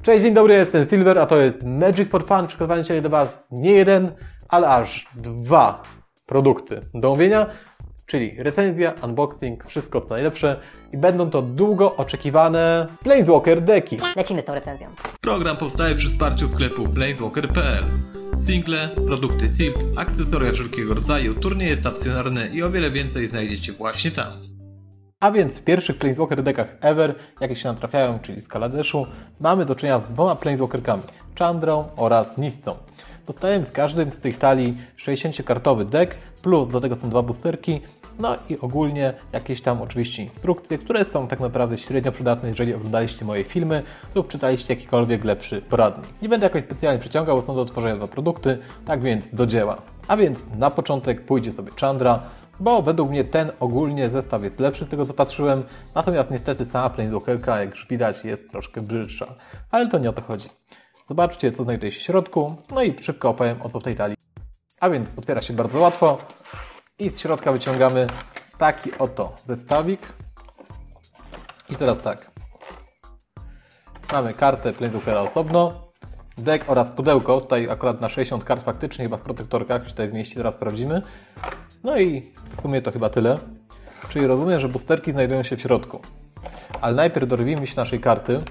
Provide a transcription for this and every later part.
Cześć, dzień dobry, jestem Silver, a to jest Magic for Fun. Przygotowany dzisiaj do Was nie jeden, ale aż 2 produkty do omówienia, czyli recenzja, unboxing, wszystko co najlepsze i będą to długo oczekiwane Planeswalker deki. Lecimy z tą recenzją. Program powstaje przy wsparciu sklepu planeswalker.pl. Single, produkty Sealed, akcesoria wszelkiego rodzaju, turnieje stacjonarne i o wiele więcej znajdziecie właśnie tam. A więc w pierwszych Planeswalker dekach ever, jakie się nam trafiają, czyli z Kaladeszu, mamy do czynienia z 2 Planeswalkerkami, Chandrą oraz Nissą. Dostajemy w każdym z tych talii 60-kartowy deck, plus do tego są 2 boosterki, no i ogólnie jakieś tam oczywiście instrukcje, które są tak naprawdę średnio przydatne, jeżeli oglądaliście moje filmy lub czytaliście jakikolwiek lepszy poradnik. Nie będę jakoś specjalnie przeciągał, bo są do odtworzenia 2 produkty, tak więc do dzieła. A więc na początek pójdzie sobie Chandra, bo według mnie ten ogólnie zestaw jest lepszy z tego co patrzyłem, natomiast niestety sama Planeswalkerka, jak już widać, jest troszkę brzydsza. Ale to nie o to chodzi. Zobaczcie, co znajduje się w środku, no i szybko opowiem o co w tej talii. A więc otwiera się bardzo łatwo i z środka wyciągamy taki oto zestawik. I teraz tak. Mamy kartę Planeswalkera osobno, deck oraz pudełko, tutaj akurat na 60 kart faktycznie, chyba w protektorkach, czy tutaj zmieści, zaraz sprawdzimy. No i w sumie to chyba tyle. Czyli rozumiem, że boosterki znajdują się w środku. Ale najpierw dorwijmy się naszej karty.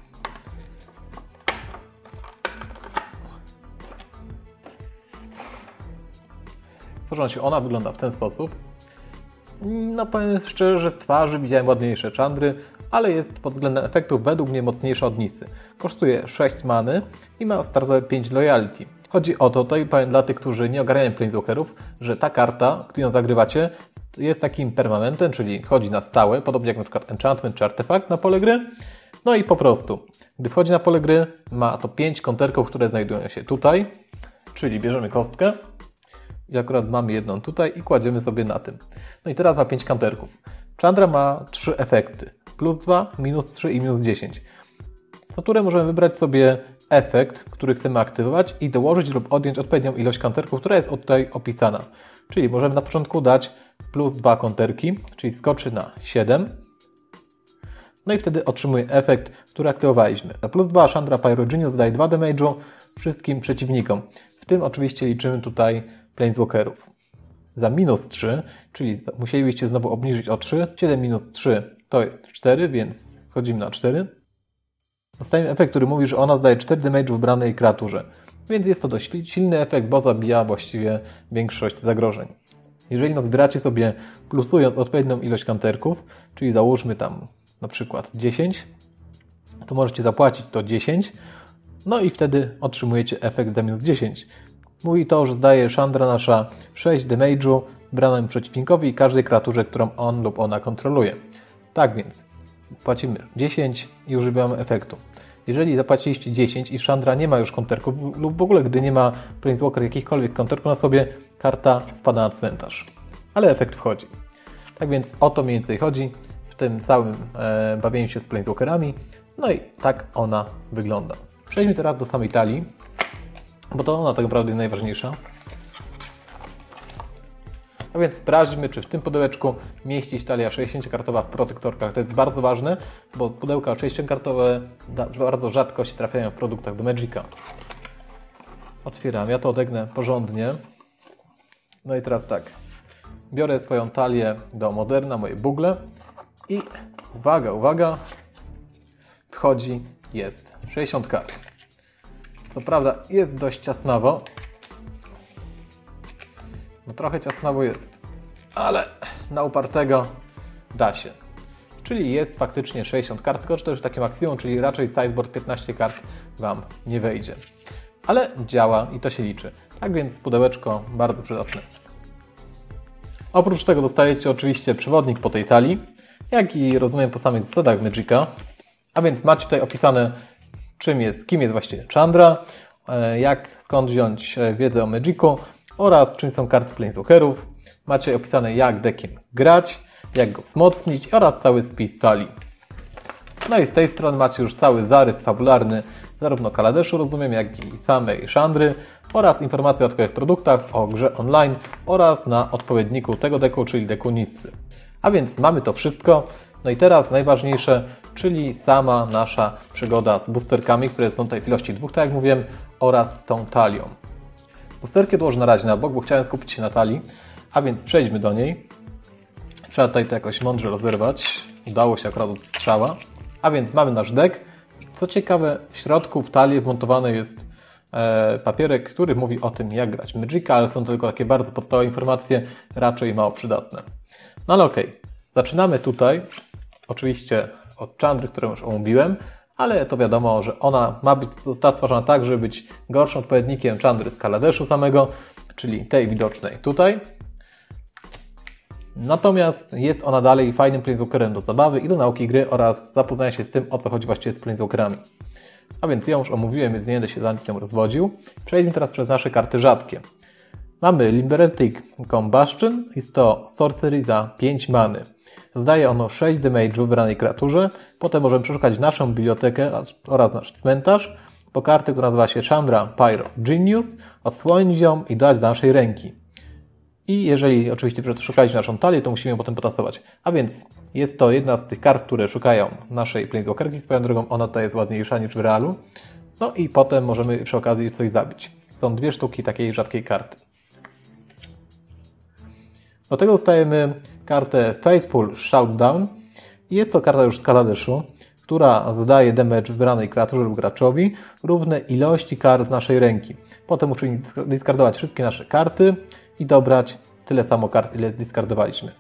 Porządnie, ona wygląda w ten sposób. No powiem szczerze, że z twarzy widziałem ładniejsze Chandry, ale jest pod względem efektów według mnie mocniejsza od Nissy. Kosztuje 6 many i ma startowe 5 loyalty. Chodzi o to, i powiem dla tych, którzy nie ogarniają Planeswalkerów, że ta karta, którą zagrywacie, jest takim permanentem, czyli chodzi na stałe, podobnie jak na przykład enchantment czy artefakt na pole gry. No i po prostu, gdy wchodzi na pole gry, ma to 5 konterków, które znajdują się tutaj, czyli bierzemy kostkę i akurat mamy jedną tutaj i kładziemy sobie na tym. No i teraz ma 5 kanterków. Chandra ma 3 efekty, plus 2, minus 3 i minus 10. Co turę możemy wybrać sobie efekt, który chcemy aktywować i dołożyć lub odjąć odpowiednią ilość kanterków, która jest tutaj opisana. Czyli możemy na początku dać plus 2 konterki, czyli skoczy na 7. No i wtedy otrzymuje efekt, który aktywowaliśmy. Na plus 2 Chandra Pyrogenius daje 2 damage'u wszystkim przeciwnikom. W tym oczywiście liczymy tutaj Planeswalkerów. Za minus 3, czyli musielibyście znowu obniżyć o 3. 7 minus 3 to jest 4, więc schodzimy na 4. Dostajemy efekt, który mówi, że ona zdaje 4 damage'u wybranej kreaturze. Więc jest to dość silny efekt, bo zabija właściwie większość zagrożeń. Jeżeli nazbieracie sobie plusując odpowiednią ilość kanterków, czyli załóżmy tam na przykład 10, to możecie zapłacić to 10, no i wtedy otrzymujecie efekt za minus 10. Mówi to, że zdaje Chandra nasza 6 damage'u wybranemu przeciwnikowi i każdej kreaturze, którą on lub ona kontroluje. Tak więc płacimy 10 i używamy efektu. Jeżeli zapłaciliście 10 i Chandra nie ma już konterków lub w ogóle gdy nie ma Planeswalker jakichkolwiek konterków na sobie, karta spada na cmentarz. Ale efekt wchodzi. Tak więc o to mniej więcej chodzi w tym całym bawieniu się z Planeswalkerami. No i tak ona wygląda. Przejdźmy teraz do samej talii, bo to ona tak naprawdę jest najważniejsza. A więc sprawdźmy, czy w tym pudełeczku mieści się talia 60-kartowa w protektorkach. To jest bardzo ważne, bo pudełka 60-kartowe bardzo rzadko się trafiają w produktach do Magica. Otwieram, ja to odegnę porządnie. No i teraz tak, biorę swoją talię do Moderna, moje bugle i uwaga, uwaga, wchodzi, jest 60 kart. Co prawda jest dość ciasnawo, no trochę ciasnawo jest, ale na upartego da się. Czyli jest faktycznie 60 kart, tylko że to już takie maksimum, czyli raczej sideboard 15 kart Wam nie wejdzie. Ale działa i to się liczy. Tak więc pudełeczko bardzo przydatne. Oprócz tego dostajecie oczywiście przewodnik po tej talii, jak i rozumiem po samych zasadach Magica. A więc macie tutaj opisane kim jest właściwie Chandra, skąd wziąć wiedzę o Magicu oraz czym są karty Planeswalkerów. Macie opisane jak deckiem grać, jak go wzmocnić oraz cały spis talii. No i z tej strony macie już cały zarys fabularny zarówno Kaladeszu, rozumiem, jak i samej Chandry oraz informacje o Twoich produktach, o grze online oraz na odpowiedniku tego deku, czyli deku Nissy. A więc mamy to wszystko. No i teraz najważniejsze, czyli sama nasza przygoda z boosterkami, które są tutaj w ilości 2, tak jak mówiłem, oraz tą talią. Boosterki odłożę na razie na bok, bo chciałem skupić się na talii, a więc przejdźmy do niej. Trzeba tutaj to jakoś mądrze rozerwać. Udało się akurat od strzała. A więc mamy nasz deck. Co ciekawe, w środku w talii wmontowany jest papierek, który mówi o tym, jak grać Magica, ale są to tylko takie bardzo podstawowe informacje, raczej mało przydatne. No ale okej. Zaczynamy tutaj, oczywiście od Chandry, którą już omówiłem, ale to wiadomo, że ona została stworzona tak, żeby być gorszym odpowiednikiem Chandry z Kaladeszu samego, czyli tej widocznej tutaj. Natomiast jest ona dalej fajnym Planeswalkerem do zabawy i do nauki gry oraz zapoznania się z tym, o co chodzi właściwie z Planeswalkerami. A więc ja już omówiłem, więc nie będę się za nią rozwodził. Przejdźmy teraz przez nasze karty rzadkie. Mamy Liberating Combustion, jest to sorcery za 5 many. Zdaje ono 6 damage'u wybranej kreaturze. Potem możemy przeszukać naszą bibliotekę oraz nasz cmentarz po kartę, która nazywa się Chandra Pyro Genius, odsłonić ją i dodać do naszej ręki. I jeżeli oczywiście przeszukaliśmy naszą talię, to musimy ją potem potasować. A więc jest to jedna z tych kart, które szukają naszej Planeswalkerki. Swoją drogą ona tutaj jest ładniejsza niż w realu. No i potem możemy przy okazji coś zabić. Są 2 sztuki takiej rzadkiej karty. Do tego dostajemy kartę Faithful Shoutdown. Jest to karta już z Kaladeszu, która zadaje damage wybranej kreaturze lub graczowi równe ilości kart z naszej ręki. Potem musimy discardować wszystkie nasze karty i dobrać tyle samo kart, ile discardowaliśmy.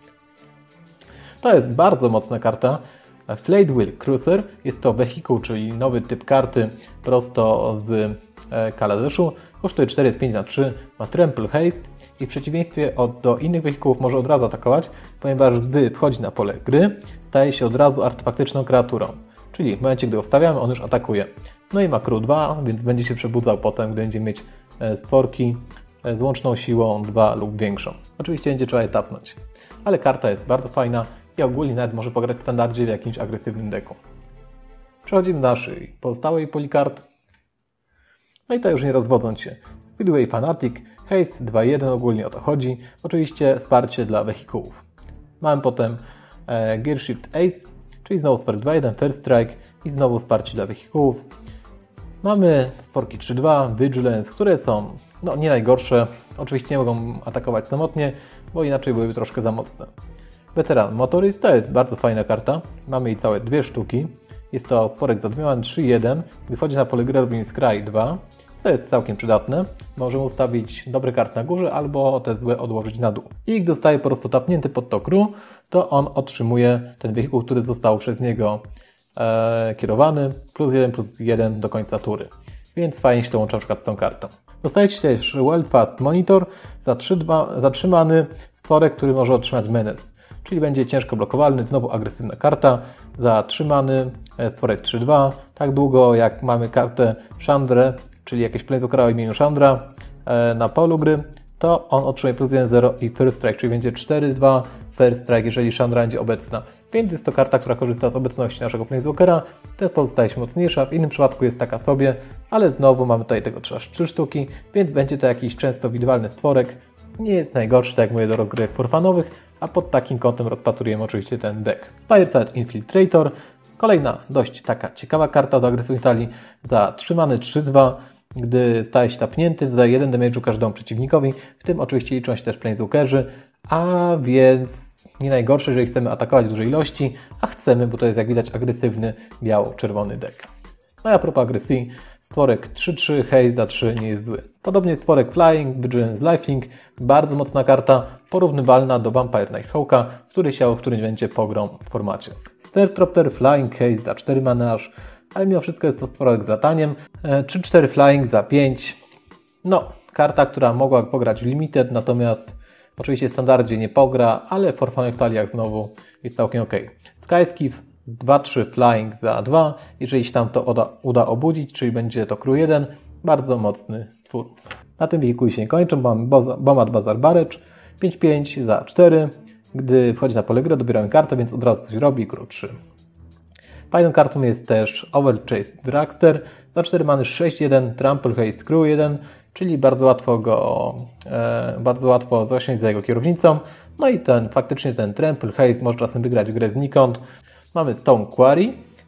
To jest bardzo mocna karta. Flayed Wheel Cruiser jest to wehikuł, czyli nowy typ karty prosto z Kaladeszu. Kosztuje 4, jest 5 na 3, ma Trample Haste i w przeciwieństwie do innych wehikułów może od razu atakować, ponieważ gdy wchodzi na pole gry, staje się od razu artefaktyczną kreaturą. Czyli w momencie, gdy go wstawiamy, on już atakuje. No i ma crew 2, więc będzie się przebudzał potem, gdy będzie mieć stworki z łączną siłą 2 lub większą. Oczywiście będzie trzeba je tapnąć. Ale karta jest bardzo fajna i ogólnie nawet może pograć w standardzie w jakimś agresywnym deku. Przechodzimy do naszej pozostałej puli kart. No i to już nie rozwodząc się. Speedway Fanatic, Haste 2.1, ogólnie o to chodzi. Oczywiście wsparcie dla wehikułów. Mamy potem Gearshift Ace, czyli znowu wsparcie 2.1, First Strike i znowu wsparcie dla wehikułów. Mamy sporki 3.2, Vigilance, które są nie najgorsze. Oczywiście nie mogą atakować samotnie, bo inaczej byłyby troszkę za mocne. Veteran Motorist to jest bardzo fajna karta. Mamy jej całe 2 sztuki. Jest to sporek za 2 3.1. Gdy wchodzi na pole gry, robimy Scry 2. To jest całkiem przydatne. Możemy ustawić dobre karty na górze albo te złe odłożyć na dół. I gdy zostaje po prostu tapnięty pod to crew, to on otrzymuje ten wehikuł, który został przez niego kierowany, +1/+1 do końca tury. Więc fajnie się to łączy na przykład z tą kartą. Dostajecie też Well Fast Monitor za 3 many stworek, który może otrzymać menace. Czyli będzie ciężko blokowalny, znowu agresywna karta. Za 3 many stworek 3-2. Tak długo jak mamy kartę Chandrę, czyli jakieś Planeswalkera o imieniu Chandra na polu gry, to on otrzymuje +1/0 i First Strike, czyli będzie 4-2 First Strike, jeżeli Chandra będzie obecna. Więc jest to karta, która korzysta z obecności naszego Planeswalkera. Teraz pozostaje się mocniejsza, w innym przypadku jest taka sobie, ale znowu mamy tutaj tego aż 3 sztuki, więc będzie to jakiś często widywalny stworek. Nie jest najgorszy, tak jak mówię, do rozgrywek forfanowych, a pod takim kątem rozpatrujemy oczywiście ten deck. Spireside Infiltrator, kolejna dość taka ciekawa karta do agresywnej talii za 3 many 3-2. Gdy staje się tapnięty, zadaje 1 damage'u każdemu przeciwnikowi, w tym oczywiście liczą się też Planeswalkerzy, a więc nie najgorsze, jeżeli chcemy atakować w dużej ilości, a chcemy, bo to jest jak widać agresywny biało-czerwony deck. No i a propos agresji, stworek 3-3, haste za 3 nie jest zły. Podobnie stworek Flying, Vigilance Lifelink, bardzo mocna karta, porównywalna do Vampire Nighthawka, w którym będzie pogrom w formacie. Startropter Flying Haste za 4 mana aż, ale mimo wszystko jest to stworek z lataniem. 3-4 Flying za 5. No, karta, która mogła pograć w Limited, natomiast oczywiście w standardzie nie pogra, ale w forfanowych taliach znowu jest całkiem ok. Skyskiff 2-3 Flying za 2. Jeżeli się tam to uda obudzić, czyli będzie to crew 1, bardzo mocny stwór. Na tym wehikuł się nie kończą, bo mamy Bomat Bazaar Barrage 5-5 za 4. Gdy wchodzi na pole gry, dobieramy kartę, więc od razu coś robi, crew 3. Fajną kartą jest też Overchased Dragster za 4 many 6-1, Trample Haste Crew 1, czyli bardzo łatwo zasiąść za jego kierownicą. No i faktycznie ten Trample Haste może czasem wygrać grę znikąd. Mamy Stone Quarry,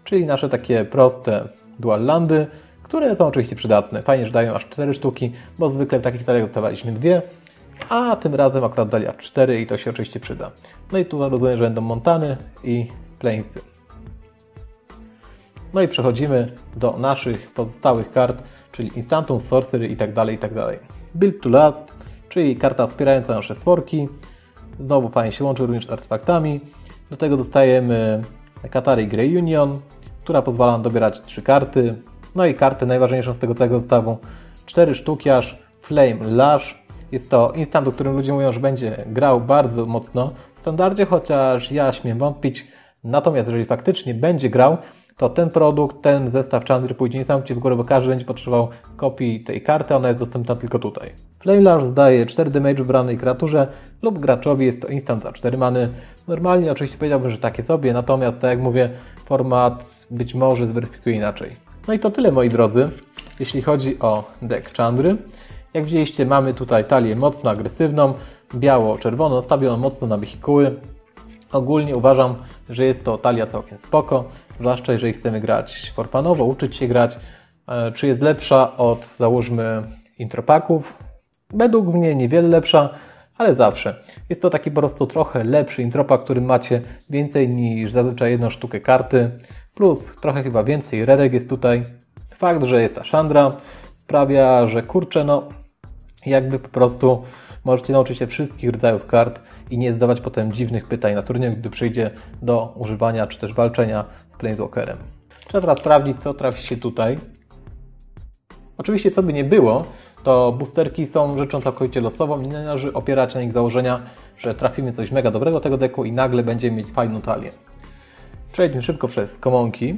czyli nasze takie proste dual landy, które są oczywiście przydatne. Fajnie, że dają aż 4 sztuki, bo zwykle w takich taliach dostawaliśmy 2, a tym razem akurat dali aż 4 i to się oczywiście przyda. No i tu rozumiem, że będą Montany i Plainsy. No i przechodzimy do naszych pozostałych kart, czyli Instantum, Sorcery itd. Build to Last, czyli karta wspierająca nasze stworki. Znowu fajnie się łączy również z artefaktami. Do tego dostajemy Qatari Grey Union, która pozwala nam dobierać 3 karty. No i kartę najważniejszą z tego całego zestawu, 4 sztuki aż, Flame Lash. Jest to instant, o którym ludzie mówią, że będzie grał bardzo mocno w standardzie, chociaż ja śmiem wątpić. Natomiast jeżeli faktycznie będzie grał, to ten produkt, ten zestaw Chandry pójdzie niesamowicie w górę, bo każdy będzie potrzebował kopii tej karty, ona jest dostępna tylko tutaj. Flame Lash zdaje 4 damage wybranej kreaturze lub graczowi, jest to instant za 4 many. Normalnie oczywiście powiedziałbym, że takie sobie, natomiast tak jak mówię, format być może zweryfikuje inaczej. No i to tyle, moi drodzy, jeśli chodzi o deck Chandry. Jak widzieliście, mamy tutaj talię mocno agresywną, biało-czerwono, stawioną mocno na wehikuły. Ogólnie uważam, że jest to talia całkiem spoko, zwłaszcza jeżeli chcemy grać forfanowo, uczyć się grać. Czy jest lepsza od, załóżmy, intropaków? Według mnie niewiele lepsza, ale zawsze. Jest to taki po prostu trochę lepszy intropak, w którym macie więcej niż zazwyczaj 1 sztukę karty, plus trochę chyba więcej rerek jest tutaj. Fakt, że jest ta Chandra sprawia, że kurczę, no jakby po prostu możecie nauczyć się wszystkich rodzajów kart i nie zadawać potem dziwnych pytań na turnieju, gdy przyjdzie do używania czy też walczenia z Planeswalkerem. Trzeba teraz sprawdzić, co trafi się tutaj. Oczywiście, co by nie było, to boosterki są rzeczą całkowicie losową i nie należy opierać na nich założenia, że trafimy coś mega dobrego tego deku i nagle będziemy mieć fajną talię. Przejdźmy szybko przez commonki.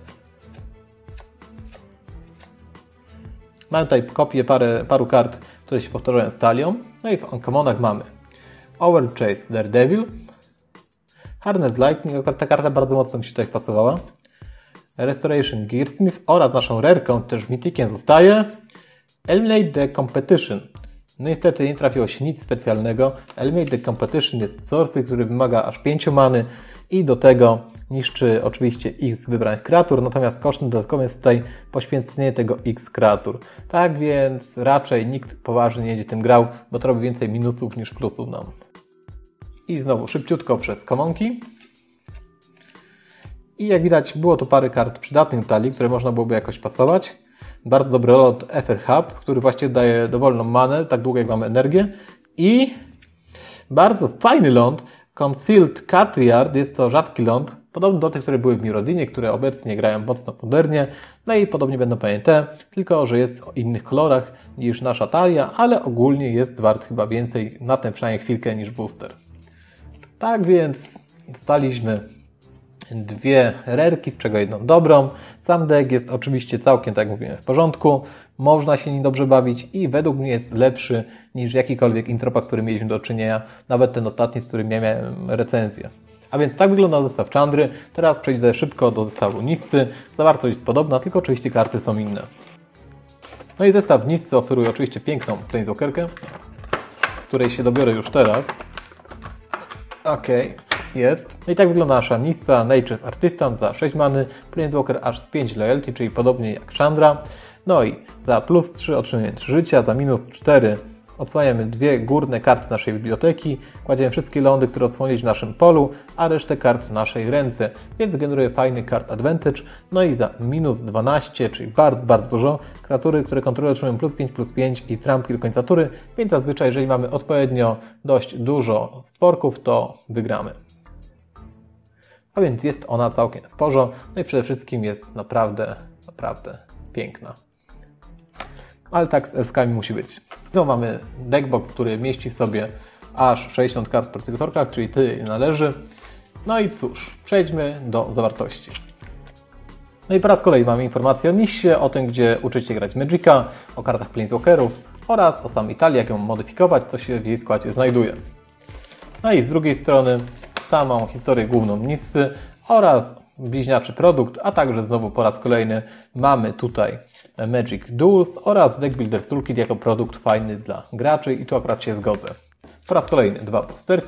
Mamy tutaj kopię paru kart, które się powtarzają z talią. No i w commonach mamy Overchase Daredevil, Harness Lightning, ta karta bardzo mocno mi się tutaj wpasowała, Restoration Gearsmith oraz naszą rarką, też Mythiciem zostaje Eliminate the Competition. No niestety nie trafiło się nic specjalnego. Eliminate the Competition jest sorcery, który wymaga aż 5 many i do tego niszczy oczywiście x wybranych kreatur, natomiast kosztem dodatkowym jest tutaj poświęcenie tego x kreatur. Tak więc raczej nikt poważnie nie będzie tym grał, bo to robi więcej minusów niż plusów nam. I znowu szybciutko przez commonki. I jak widać, było tu parę kart przydatnych do talii, które można byłoby jakoś pasować. Bardzo dobry lot Ether Hub, który właściwie daje dowolną manę, tak długo jak mamy energię. I bardzo fajny ląd, Concealed Catriard, jest to rzadki ląd, podobny do tych, które były w Mirodinie, które obecnie grają mocno modernie. No i podobnie będą te, tylko że jest o innych kolorach niż nasza talia, ale ogólnie jest wart chyba więcej, na tę przynajmniej chwilkę, niż booster. Tak więc dostaliśmy 2 rerki, z czego jedną dobrą. Sam deck jest oczywiście całkiem, tak jak mówiłem, w porządku. Można się nim dobrze bawić i według mnie jest lepszy niż jakikolwiek intropak, który mieliśmy do czynienia. Nawet ten ostatni, z którym miałem recenzję. A więc tak wygląda zestaw Chandry. Teraz przejdę szybko do zestawu Nissy. Zawartość jest podobna, tylko oczywiście karty są inne. No i zestaw Nissy oferuje oczywiście piękną Planeswalkerkę, której się dobiorę już teraz. Okej. Jest. No i tak wygląda nasza Nissa Nature's Artisan za 6 many, Planeswalker aż z 5 loyalty, czyli podobnie jak Chandra. No i za plus 3 otrzymujemy 3 życia, za minus 4 odsłaniamy 2 górne karty z naszej biblioteki, kładziemy wszystkie lądy, które odsłonić w naszym polu, a resztę kart w naszej ręce, więc generuje fajny card advantage. No i za minus 12, czyli bardzo dużo, kreatury, które kontrolują, otrzymują plus 5 i trampki do końca tury, więc zazwyczaj jeżeli mamy odpowiednio dość dużo stworków, to wygramy. A więc jest ona całkiem w porządku, no i przede wszystkim jest naprawdę piękna. Ale tak z elfkami musi być. Znowu mamy deckbox, który mieści w sobie aż 60 kart w procesorkach, czyli tyle należy. No i cóż, przejdźmy do zawartości. No i po raz kolejny mamy informację o Nissie, o tym, gdzie uczyć się grać Magica, o kartach Planeswalkerów oraz o samej talii, jak ją modyfikować, co się w jej składzie znajduje. No i z drugiej strony samą historię główną Nissy oraz bliźniaczy produkt, a także znowu po raz kolejny mamy tutaj Magic Duels oraz Deck Builders Toolkit jako produkt fajny dla graczy i tu akurat się zgodzę. Po raz kolejny 2 posterki,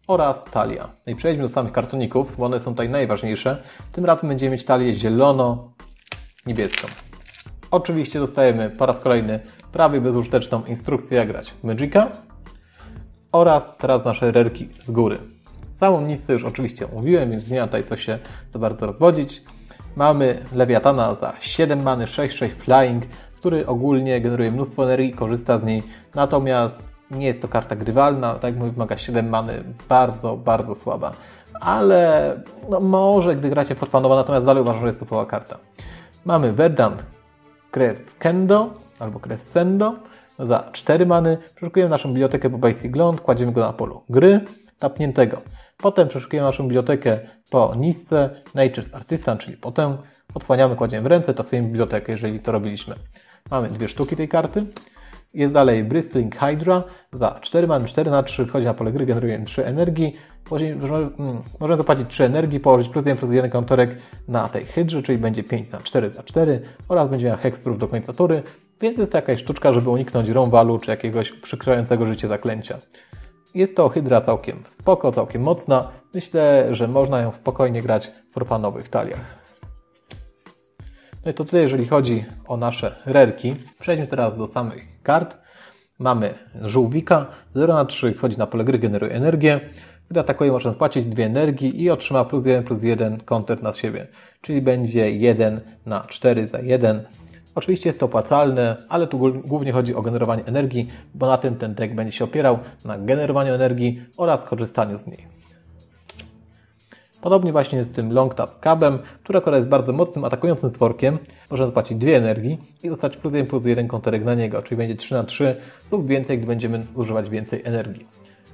oraz talia. No i przejdźmy do samych kartoników, bo one są tutaj najważniejsze. Tym razem będziemy mieć talię zielono-niebieską. Oczywiście dostajemy po raz kolejny prawie bezużyteczną instrukcję, jak grać w Magica oraz teraz nasze rerki z góry. Samą misję już oczywiście omówiłem, więc nie ma tutaj co się za bardzo rozwodzić. Mamy Lewiatana za 7 many, 6-6 flying, który ogólnie generuje mnóstwo energii, korzysta z niej, natomiast nie jest to karta grywalna, tak jak mówię, wymaga 7 many, bardzo, bardzo słaba. Ale no, może gdy gracie forfanowo, natomiast dalej uważam, że jest to słaba karta. Mamy Verdant Crescendo albo Crescendo za 4 many. Przeszukujemy naszą bibliotekę po Basic Glond, kładziemy go na polu gry, tapniętego. Potem przeszukujemy naszą bibliotekę po nisce Nature's Artisan, czyli potem odsłaniamy, kładziemy w ręce, tasujemy bibliotekę, jeżeli to robiliśmy. Mamy 2 sztuki tej karty. Jest dalej Bristling Hydra za 4 many, 4/3, wchodzi na pole gry, generuje 3 energii. Możemy zapłacić 3 energii, położyć +1/+1 counterek na tej hydrze, czyli będzie 5/4 za 4 oraz będzie miała hexproof do końca tury, więc jest to jakaś sztuczka, żeby uniknąć romwalu czy jakiegoś przykrywającego życie zaklęcia. Jest to hydra całkiem spoko, całkiem mocna. Myślę, że można ją spokojnie grać w forfanowych taliach. No i to tyle, jeżeli chodzi o nasze rerki. Przejdźmy teraz do samych kart. Mamy żółwika, 0/3, wchodzi na pole gry, generuje energię. Gdy atakuje, można spłacić 2 energii i otrzyma +1/+1 counter na siebie. Czyli będzie 1/4 za 1. Oczywiście jest to opłacalne, ale tu głównie chodzi o generowanie energii, bo na tym ten deck będzie się opierał, na generowaniu energii oraz korzystaniu z niej. Podobnie właśnie jest z tym Long Task Cabem, który akurat jest bardzo mocnym, atakującym stworkiem. Można zapłacić 2 energii i dostać +1/+1 counterek na niego, czyli będzie 3/3 lub więcej, gdy będziemy używać więcej energii.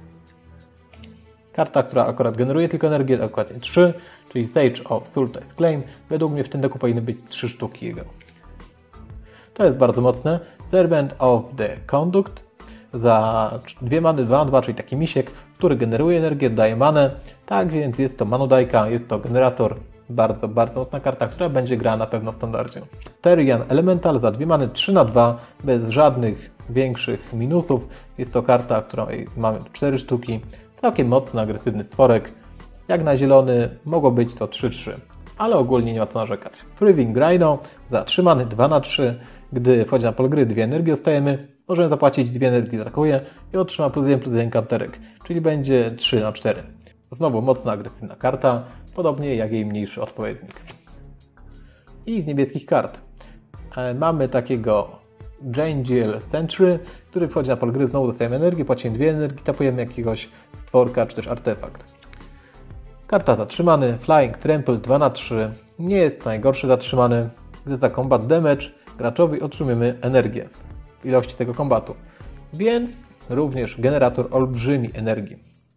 Karta, która akurat generuje tylko energię, dokładnie 3, czyli Sage of Sultan's Claim. Według mnie w tym deku powinny być 3 sztuki jego. To jest bardzo mocne. Servant of the Conduct za 2 many, 2/2, czyli taki misiek, który generuje energię, daje manę. Tak więc jest to manodajka, jest to generator. Bardzo, bardzo mocna karta, która będzie grała na pewno w standardzie. Terian Elemental za 2 many, 3/2, bez żadnych większych minusów. Jest to karta, której mamy 4 sztuki. Całkiem mocny, agresywny stworek. Jak na zielony mogło być to 3/3, ale ogólnie nie ma co narzekać. Proving Rhino za 3 many, 2/3. Gdy wchodzi na pole gry, 2 energii dostajemy. Możemy zapłacić 2 energii, atakuje i otrzyma +1/+1 counterek, czyli będzie 3/4. Znowu mocna, agresywna karta, podobnie jak jej mniejszy odpowiednik. I z niebieskich kart mamy takiego Jangiel Sentry, który wchodzi na pole gry, znowu dostajemy energię, płacimy 2 energii, tapujemy jakiegoś stworka czy też artefakt. Karta zatrzymany, Flying Trample 2/3, nie jest najgorszy zatrzymany, gdy za combat damage graczowi otrzymujemy energię w ilości tego kombatu, więc również generator olbrzymi energii.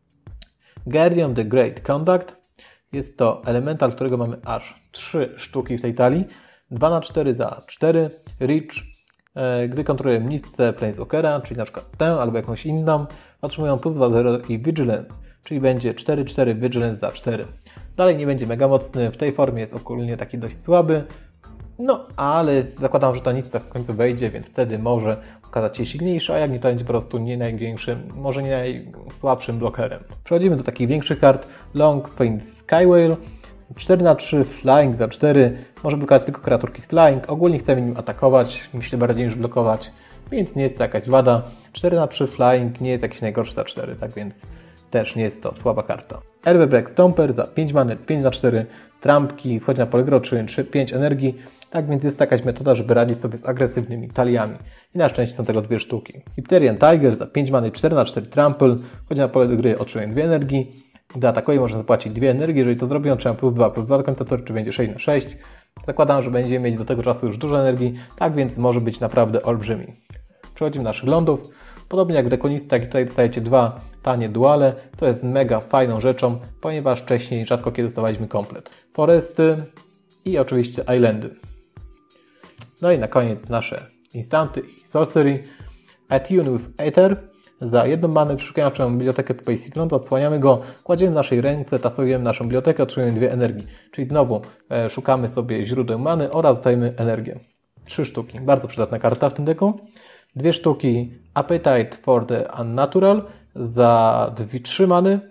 Guardian the Great Conduct jest to elemental, którego mamy aż 3 sztuki w tej talii, 2/4 za 4, Reach. Gdy kontrolujemy listę Planeswalkera, czyli na przykład tę albo jakąś inną, otrzymują +2/0 i Vigilance, czyli będzie 4/4 Vigilance za 4. Dalej nie będzie mega mocny, w tej formie jest ogólnie taki dość słaby, no ale zakładam, że ta lista w końcu wejdzie, więc wtedy może okazać się silniejszy, a jak nie, to będzie po prostu nie największym, może nie najsłabszym blokerem. Przechodzimy do takich większych kart. Long Paint Skywhale, 4/3, Flying za 4, może blokować tylko kreaturki z Flying, ogólnie chcemy nim atakować, myślę bardziej niż blokować, więc nie jest to jakaś wada. 4/3 Flying nie jest jakiś najgorszy za 4, tak więc też nie jest to słaba karta. Elverbreak Stomper za 5 many, 5/4, trampki, wchodzi na pole gry, otrzymuje 5 energii, tak więc jest jakaś metoda, żeby radzić sobie z agresywnymi taliami. I na szczęście są tego 2 sztuki. Hyperion Tiger za 5 many, 4/4 trample, wchodzi na pole gry, otrzymuje 2 energii. Gdy atakuje, można zapłacić 2 energii, jeżeli to zrobi, otrzyma +2/+2 do końca tury, czy będzie 6/6. Zakładam, że będziemy mieć do tego czasu już dużo energii, tak więc może być naprawdę olbrzymi. Przechodzimy do naszych lądów. Podobnie jak w Dekonistach, tutaj dostajecie 2 tanie duale, to jest mega fajną rzeczą, ponieważ wcześniej rzadko kiedy dostawaliśmy komplet. Foresty i oczywiście islandy. No i na koniec nasze instanty i sorcery. Attune with Aether. Za 1 manę przeszukamy naszą bibliotekę po Basic Glond, odsłaniamy go, kładziemy w naszej ręce, tasujemy naszą bibliotekę, otrzymujemy 2 energii. Czyli znowu szukamy sobie źródeł many oraz dostajemy energię. 3 sztuki. Bardzo przydatna karta w tym deku. 2 sztuki Appetite for the Unnatural za 3 many.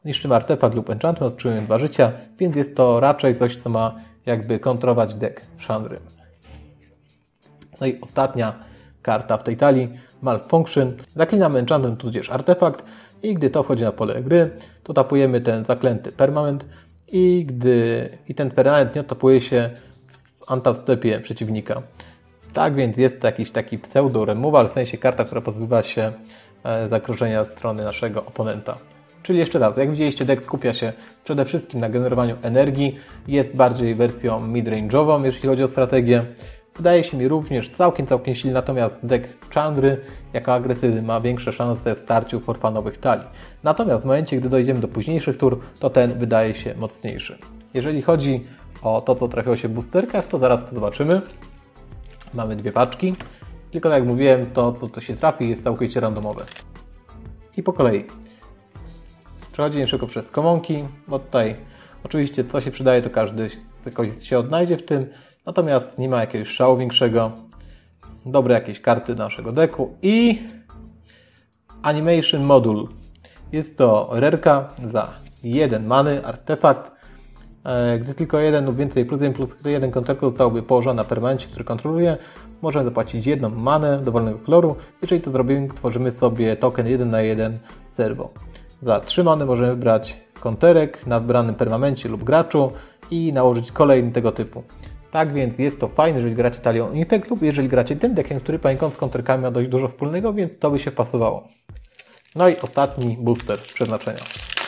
Niszczymy artefakt lub enchantment, otrzymujemy 2 życia, więc jest to raczej coś, co ma jakby kontrolować deck Chandry. No i ostatnia karta w tej talii, Malfunction. Zaklinamy enchantment tudzież artefakt i gdy to wchodzi na pole gry, to tapujemy ten zaklęty permanent i ten permanent nie odtapuje się w antastepie przeciwnika. Tak więc jest to jakiś taki pseudo-removal, w sensie karta, która pozbywa się zagrożenia ze strony naszego oponenta. Czyli jeszcze raz, jak widzieliście, deck skupia się przede wszystkim na generowaniu energii, jest bardziej wersją midrange'ową, jeśli chodzi o strategię. Wydaje się mi również całkiem silny, natomiast deck Chandry jako agresywny ma większe szanse w starciu forfanowych talii. Natomiast w momencie, gdy dojdziemy do późniejszych tur, to ten wydaje się mocniejszy. Jeżeli chodzi o to, co trafiło się w boosterkach, to zaraz to zobaczymy. Mamy 2 paczki, tylko tak jak mówiłem, to co się trafi jest całkowicie randomowe. I po kolei. Przechodzimy szybko przez commonki, bo tutaj oczywiście co się przydaje, to każdy się odnajdzie w tym, natomiast nie ma jakiegoś szału większego. Dobre jakieś karty naszego decku i Animation Module. Jest to rerka za 1 many, artefakt. Gdy tylko 1 lub więcej plus 1 konterku zostałoby położone na permanencie, który kontroluje, możemy zapłacić 1 manę dowolnego koloru. Jeżeli to zrobimy, tworzymy sobie token 1/1 servo. Za 3 many możemy brać konterek na wybranym permanencie lub graczu i nałożyć kolejny tego typu. Tak więc jest to fajne, jeżeli gracie talią Infect lub jeżeli gracie tym deckiem, który poniekąd z konterkami ma dość dużo wspólnego, więc to by się pasowało. No i ostatni booster przeznaczenia.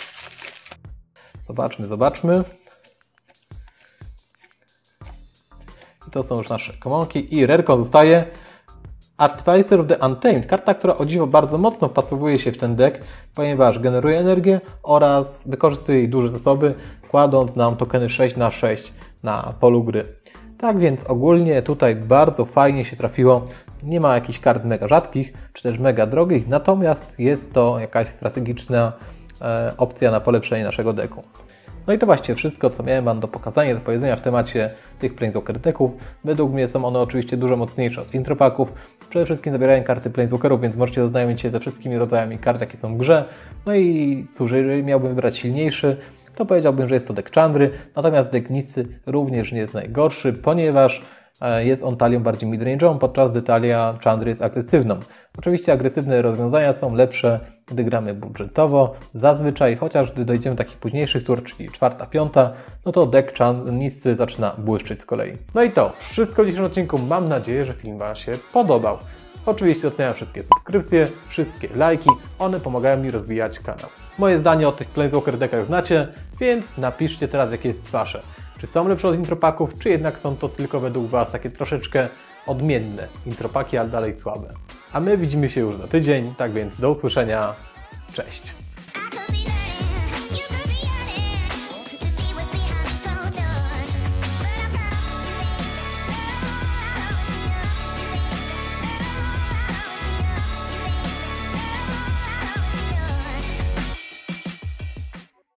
Zobaczmy. I to są już nasze commonki i rerką zostaje Artificer of the Untamed, karta, która o dziwo bardzo mocno wpasowuje się w ten deck, ponieważ generuje energię oraz wykorzystuje jej duże zasoby, kładąc nam tokeny 6/6 na polu gry. Tak więc ogólnie tutaj bardzo fajnie się trafiło. Nie ma jakichś kart mega rzadkich, czy też mega drogich, natomiast jest to jakaś strategiczna opcja na polepszenie naszego decku. No i to właściwie wszystko, co miałem Wam do pokazania, do powiedzenia w temacie tych Planeswalker decków. Według mnie są one oczywiście dużo mocniejsze od intropaków. Przede wszystkim zabierają karty Planeswalkerów, więc możecie zaznajomić się ze wszystkimi rodzajami kart, jakie są w grze. No i cóż, jeżeli miałbym wybrać silniejszy, to powiedziałbym, że jest to deck Chandry, natomiast deck Nissy również nie jest najgorszy, ponieważ jest on talią bardziej midrange'ową, podczas gdy talia Chandry jest agresywną. Oczywiście agresywne rozwiązania są lepsze, gdy gramy budżetowo, zazwyczaj, chociaż gdy dojdziemy do takich późniejszych tur, czyli 4., 5., no to deck Nissy zaczyna błyszczeć z kolei. No i to wszystko w dzisiejszym odcinku. Mam nadzieję, że film Wam się podobał. Oczywiście oceniam wszystkie subskrypcje, wszystkie lajki, one pomagają mi rozwijać kanał. Moje zdanie o tych Planeswalker deckach znacie, więc napiszcie teraz, jakie jest Wasze. Czy są lepsze od intropaków, czy jednak są to tylko według Was takie troszeczkę odmienne intropaki, ale dalej słabe. A my widzimy się już za tydzień, tak więc do usłyszenia. Cześć!